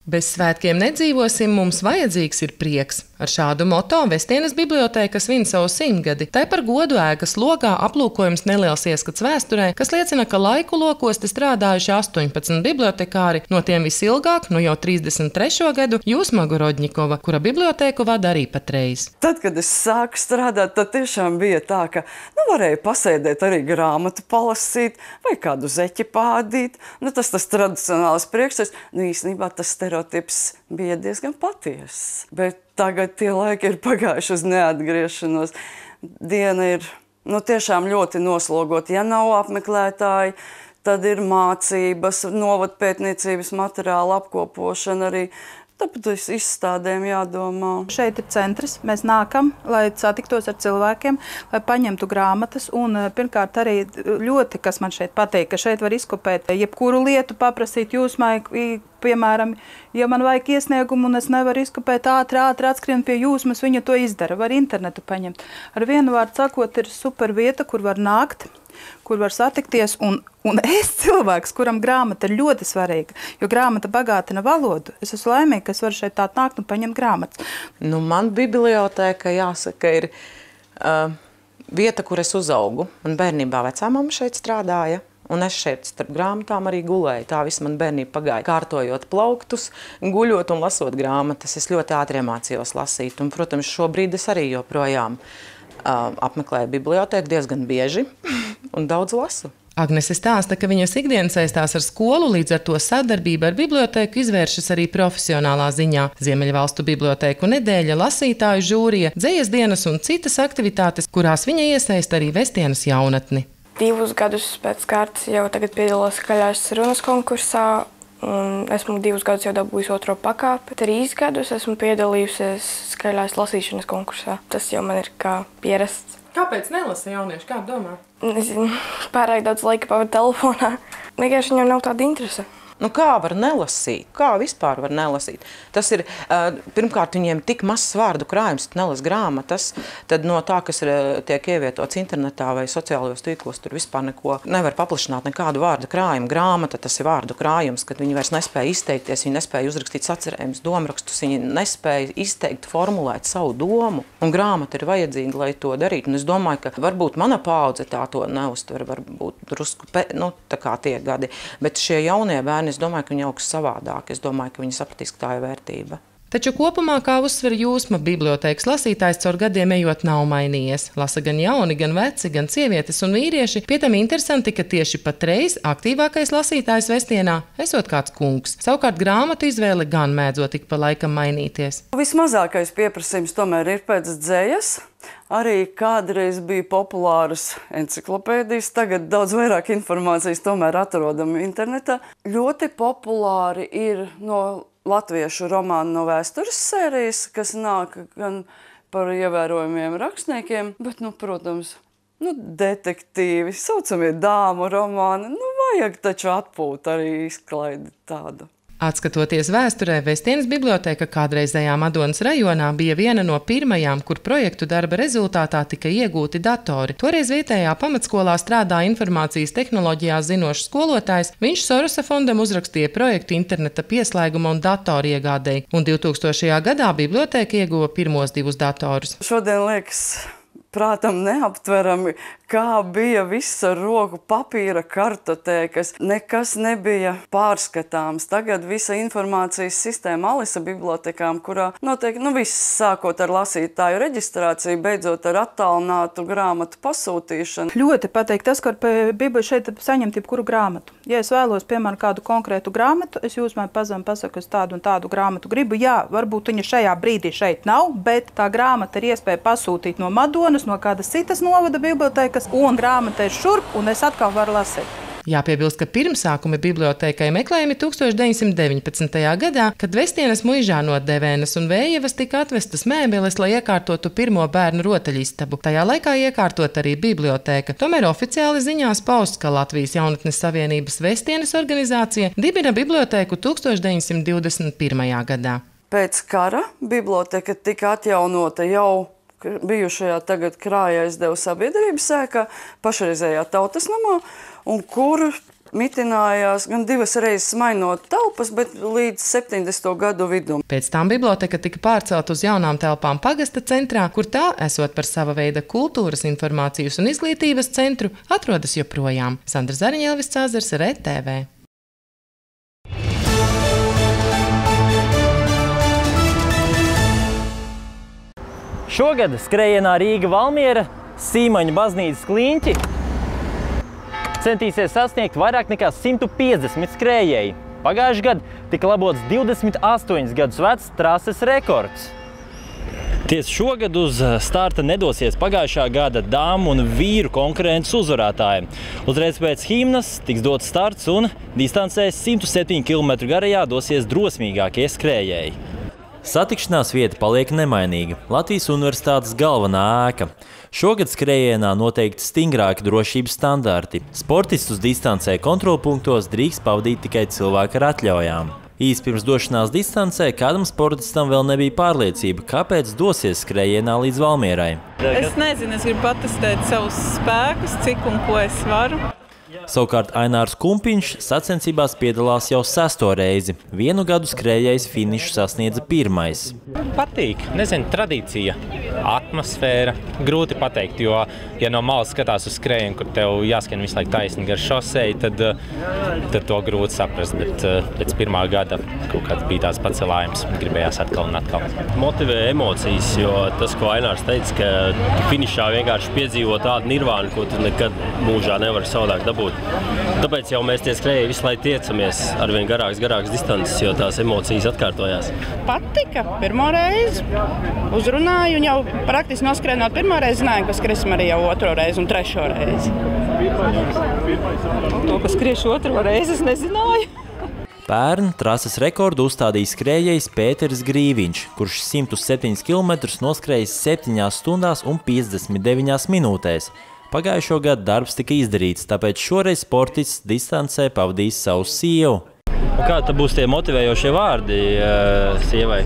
Bez svētkiem nedzīvosim, mums vajadzīgs ir prieks. Ar šādu moto Vestienes bibliotēka svin savu 100-gadi. Tai par godu ēkas logā aplūkojums neliels ieskats vēsturē, kas liecina, ka laiku lokos te strādājuši 18 bibliotekāri, no tiem visilgāk, nu jau 33. gadu, Jūsma Gorodņikova, kura bibliotēku vada arī patreiz. Tad, kad es sāku strādāt, tad tiešām bija tā, ka varēja pasēdēt arī grāmatu palasīt vai kādu zeķi pādīt. Tas tradicionāls priekšstats, īstenībā tas stereotips bija diezgan patiess. Bet tagad tie laiki ir pagājuši uz neatgriešanos. Diena ir tiešām ļoti noslogota. Ja nav apmeklētāji, tad ir mācības, novadpētniecības materiāla apkopošana arī. Tāpēc izstādēm jādomā. Šeit ir centrs. Mēs nākam, lai satiktos ar cilvēkiem, lai paņemtu grāmatas. Un pirmkārt arī ļoti, kas man šeit patīk, ka šeit var izkopēt jebkuru lietu, paprasīt Jūsmai, piemēram, ja man vajag iesniegumu un es nevaru izkopēt ātri atskrien pie Jūsmas, viņa to izdara, var internetu paņemt. Ar vienu vārdu sakot, ir super vieta, kur var nākt, kur var satikties, un es cilvēks, kuram grāmata ir ļoti svarīga, jo grāmata bagātina valodu. Es esmu laimīga, ka es varu šeit tā nākt un paņemt grāmatas. Man bibliotēka, jāsaka, ir vieta, kur es uzaugu. Man bērnībā vecāmama šeit strādāja, un es šeit starp grāmatām arī gulēju. Tā viss man bērnība pagāja. Kārtojot plauktus, guļot un lasot grāmatas, es ļoti ātri iemācījos lasīt. Un, protams, šobrīd es arī joprojām apmeklēju bibliotēku diezgan bieži un daudz lasu. Agnese stāsta, ka viņas ikdiena saistās ar skolu, līdz ar to sadarbība ar bibliotēku izvēršas arī profesionālā ziņā. Ziemeļvalstu bibliotēku nedēļa, lasītāju žūrija, dzejas dienas un citas aktivitātes, kurās viņa iesaista arī Vestienes jaunatni. 2 gadus pēc kārtas jau tagad piedalos skaļās runas konkursā. Un esmu 2 gadus jau dabūjusi 2. pakāpi. 3 gadus esmu piedalījusies skaļās lasīšanas konkursā. Tas jau man ir kā pierasts. Kāpēc nelasa jaunieši? Kā domā? Nezinu, pārāk daudz laika pavadu telefonā. Vienkārši viņam nav tāda interese. Kā var nelasīt? Kā vispār var nelasīt? Tas ir, pirmkārt, viņiem tik mazs vārdu krājums, nelas grāmatas, tad no tā, kas tiek ievietots internetā vai sociālajos tīklos, tur vispār neko nevar paplašināt nekādu vārdu krājumu. Grāmata, tas ir vārdu krājums, kad viņi vairs nespēja izteikties, viņi nespēja uzrakstīt sacerējumus, domrakstus, viņi nespēja izteikt, formulēt savu domu. Un grāmata ir vajadzīga, lai to darītu. Un es domāju, ka varbūt mana paudze tā to neuztver, varbūt drusku, tā kā tie gadi, bet šie jaunie bērni, es domāju, ka viņi augs savādāk. Es domāju, ka viņi sapratīs, ka tā ir vērtība. Taču kopumā, kā uzsver Jūsma, bibliotēkas lasītājs caur gadiem ejot nav mainījies. Lasa gan jauni, gan veci, gan sievietes un vīrieši. Pie tam interesanti, ka tieši patreiz aktīvākais lasītājs Vestienā esot kāds kungs. Savukārt grāmatu izvēle gan mēdzot ik pa laikam mainīties. Vismazākais pieprasījums tomēr ir pēc dzejas. Arī kādreiz bija populāras enciklopēdijas, tagad daudz vairāk informācijas tomēr atrodama internetā. Ļoti populāri ir no latviešu romānu no vēstures sērijas, kas nāk gan par ievērojumiem rakstniekiem, bet, protams, detektīvi, saucamie dāmu romāni, vajag taču atpūt arī izklaidi tādu. Atskatoties vēsturē, Vestienes bibliotēka kādreizējā Madonas rajonā bija viena no pirmajām, kur projektu darba rezultātā tika iegūti datori. Toreiz vietējā pamatskolā strādāja informācijas tehnoloģijās zinošs skolotājs. Viņš Sorosa fondam uzrakstīja projektu interneta pieslēguma un datoru iegādēji, un 2000. gadā bibliotēka ieguva pirmos 2 datorus. Šodien liekas prātam neaptverami, kā bija visa roku papīra kartotēkas. Nekas nebija pārskatāms. Tagad visa informācijas sistēma Alisa bibliotekām, kurā notiek viss sākot ar lasītāju reģistrāciju, beidzot ar attālinātu grāmatu pasūtīšanu. Ļoti patīk tas, ka Bībeli šeit saņemt jebkuru grāmatu. Ja es vēlos, piemēram, kādu konkrētu grāmatu, es Jūsmai pasaku, es tādu un tādu grāmatu gribu. Jā, varbūt viņa šajā brīdī šeit nav, bet tā grāmata ir iespēja pasūtīt no Madonas, no kādas citas novada bibliotēkas, un grāmata ir šurp, un es atkal varu lasīt. Jāpiebilst, ka pirmsākumi bibliotēkai meklējami 1919. gadā, kad Vestienes muižā no Devēnas un Vējevas tika atvestas mēbeles, lai iekārtotu pirmo bērnu rotaļistabu. Tajā laikā iekārtot arī bibliotēka. Tomēr oficiāli ziņās pausts, ka Latvijas jaunatnes savienības Vestienes organizācija dibina bibliotēku 1921. gadā. Pēc kara biblioteka tika atjaunota jau bijušajā tagad Krāja aizdevu sabiedrības ēkā, pašreizējā Tautas namā, un kur mitinājās gan 2 reizes mainot telpas, bet līdz 70. gadu vidum. Pēc tam biblioteka tika pārcelt uz jaunām telpām pagasta centrā, kur tā, esot par sava veida kultūras, informācijas un izglītības centru, atrodas joprojām. Sandra Zariņa, Elvis Cāzars, RTV. Šogad skrējienā Rīga-Valmiera Sīmaņu baznīcas kliņķi centīsies sasniegt vairāk nekā 150 skrējēji. Pagājuši gadu tika labots 28 gadus vecs trases rekords. Tieši šogad uz starta nedosies pagājušā gada dāmu un vīru konkurences uzvarētāji. Uzreiz pēc himnas tiks dots starts un distancē 107 km garajā dosies drosmīgākie skrējēji. Satikšanās vieta paliek nemainīga – Latvijas Universitātes galvenā ēka. Šogad skrējienā noteikti stingrāki drošības standarti. Sportistus distancē kontrolpunktos drīkst pavadīt tikai cilvēki ar atļaujām. Īsi pirms došanās distancē kādam sportistam vēl nebija pārliecība, kāpēc dosies skrējienā līdz Valmierai. Es nezinu, es gribu patestēt savus spēkus, cik un ko es varu. Savukārt Ainārs Kumpiņš sacensībās piedalās jau 6. reizi. Vienu gadu skrējējs finišu sasniedza 1. Patīk, nezinu, tradīcija, atmosfēra. Grūti pateikt, jo, ja no malas skatās uz skrējienu, kur tev jāskrien visu laiku taisni gar šoseju, tad to grūti saprast. Bet pēc 1. gada kaut kāds bija tāds pacelājums, gribējās atkal un atkal. Motivē emocijas, jo tas, ko Ainārs teica, ka finišā vienkārši piedzīvo tādu nirvānu, ko tu nekad mūžā nevari savādāk dabūt. Tāpēc jau mēs tie skrējēji visu laiku tiecamies arvien garākas distances, jo tās emocijas atkārtojās. Patika, 1. reizi uzrunāju un jau praktiski noskrēnot 1. reizi zināju, ka skriesim arī jau 2. reizi un 3. reizi. To, ka skriešu 2. reizi, es nezināju. Pērn trases rekordu uzstādīja skrējējs Pēteris Grīviņš, kurš 107 km noskrējis 7 stundās un 59 minūtēs. Pagājušo gadu darbs tika izdarīts, tāpēc šoreiz sportists distancē pavadīs savu sievu. Kādi būs tie motivējošie vārdi sievai?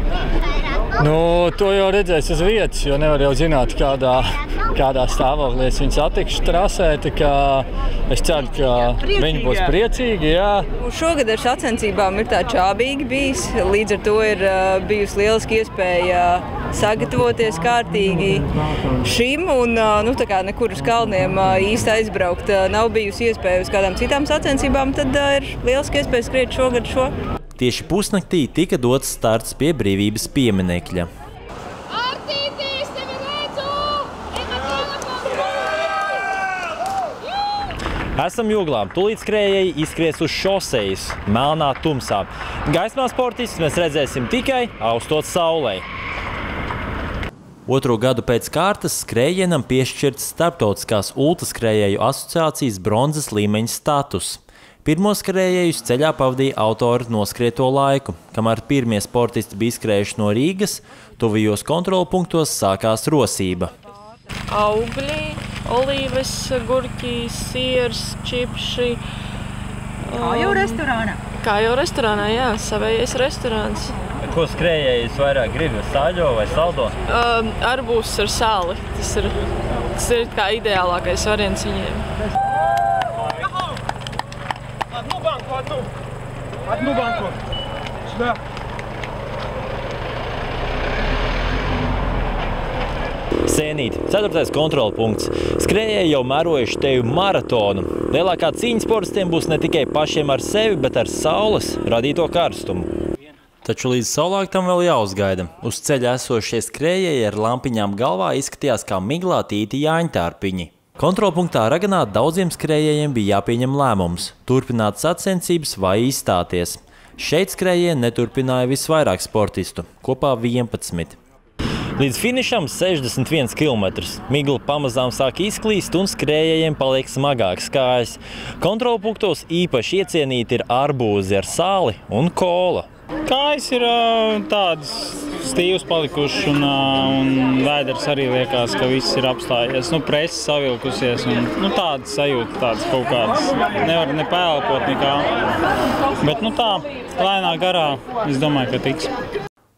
To jau redzēs uz vietas, jo nevar jau zināt, kādā stāvoklī es viņu satikšu trasē. Es ceru, ka viņi būs priecīgi. Jā. Šogad ar sacensībām ir tā čābīgi bijis. Līdz ar to ir bijusi lieliski iespēja sagatavoties kārtīgi šim. Un nekur uz kalniem īsti aizbraukt nav bijusi iespēja uz kādām citām sacensībām. Tad ir lieliski iespēja skriet šogad šo. Tieši pusnaktī tika dots starts pie Brīvības pieminekļa. Esam Jūglā. Tūlīt skrējēji izskries uz šosejas, melnā tumsā. Gaismā sportistus mēs redzēsim tikai austot saulē. 2. gadu pēc kārtas skrējienam piešķirts Starptautiskās ultraskrējēju asociācijas bronzas līmeņa status. 1. skrējējus ceļā pavadīja autori noskrieto laiku, kamēr pirmie sportisti bija skrējuši no Rīgas, tuvijos kontrolpunktos sākās rosība. Augļi, olīves, gurķi, siers, čipši. Kā jau restorānā? Kā jau restorānā, jā, savējais restorāns. Ko skrējējis vairāk grib, sāļo vai saldo? Arbūs ar sāli. Tas ir kā ideālākais variants viņiem. Одну банку. Сюда. Sēnīt, 4. kontrolpunkts. Skrējēji jau mērojuši teju maratonu. Lielākā cīņa sportistiem būs ne tikai pašiem ar sevi, bet ar saules radīto karstumu. Taču līdz saulāktam vēl jāuzgaida. Uz ceļa esošie skrējēji ar lampiņām galvā izskatījās kā miglātīti jāņtārpiņi. Kontrolpunktā Raganā daudziem skrējējiem bija jāpieņem lēmums – turpināt sacensības vai izstāties. Šeit skrējieni neturpināja visvairāk sportistu, kopā 11. Līdz finišam 61 km. Migla pamazām sāk izklīst un skrējējiem paliek smagāks kājas. Kontrolpunktos īpaši iecienīti ir arbūzi ar sāli un kola. Kājas ir tādas stīvas palikušas un vēders arī liekas, ka viss ir apstājies. Presa savilkusies un tādas sajūta, tādas kaut kādas. Nevar ne pēlpot nekā. Bet tā, lēnā garā, es domāju, ka tiks.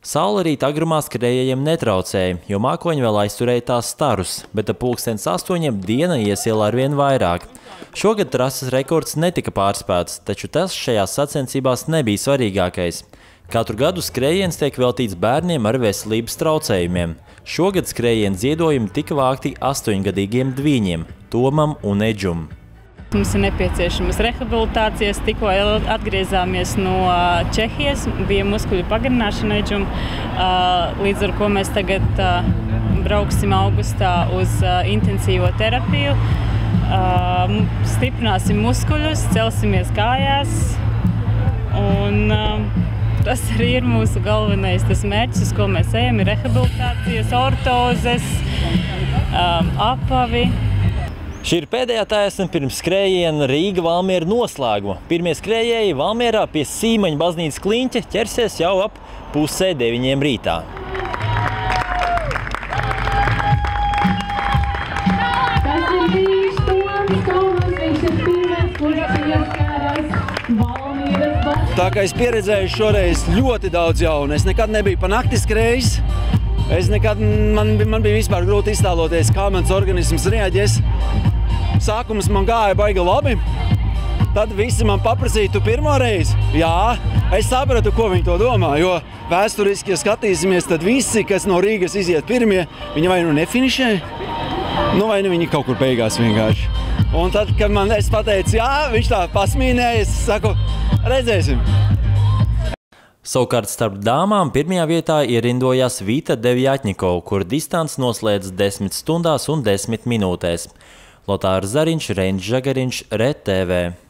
Saule rīt agrumā skrējējiem netraucēja, jo mākoņi vēl aizturēja tās starus, bet ap 8:00 diena iesiela arvien vairāk. Šogad trases rekords netika pārspēts, taču tas šajās sacensībās nebija svarīgākais. Katru gadu skrējiens tiek veltīts bērniem ar veselības traucējumiem. Šogad skrējiena ziedojumi tika vākti 8-gadīgiem dvīņiem – Tomam un Edžum. Mums ir nepieciešamas rehabilitācijas, tikko atgriezāmies no Čehijas, bija muskuļu pagarināšana Edžum, līdz ar ko mēs tagad brauksim augustā uz intensīvo terapiju, stiprināsim muskuļus, celsimies kājās, un tas arī ir mūsu galvenais mērķis, uz ko mēs ejam, ir rehabilitācijas, ortozes, apavi. Šī ir pēdējā taisna pirms skrējiena Rīga-Valmiera noslēguma. Pirmie skrējēji Valmierā pie Sīmaņa baznīcas kliņķa ķersies jau ap 8:30 rītā. Tā kā es pieredzēju šoreiz ļoti daudz jaunu. Es nekad nebiju pa nakti skrējis. Man bija vispār grūti iztēloties, kā mans organisms reaģēs. Sākums man gāja baigi labi. Tad visi man paprasīja, tu pirmo reizi? Jā, es sapratu, ko viņi to domā, jo vēsturiski, ja skatīsimies, tad visi, kas no Rīgas iziet pirmie, viņi vai nu nefinišē, vai nu viņi kaut kur beigās vienkārši. Un tad, kad es pateicu, jā, viņš tā pasmīnēja, es saku, redzēsim. Savukārt starp dāmām pirmajā vietā ierindojās Vita Devjatņikova, kur distanci noslēdz 10 stundās un 10 minūtēs. Lotārs Zariņš, Reinis Žagariņš, RTV.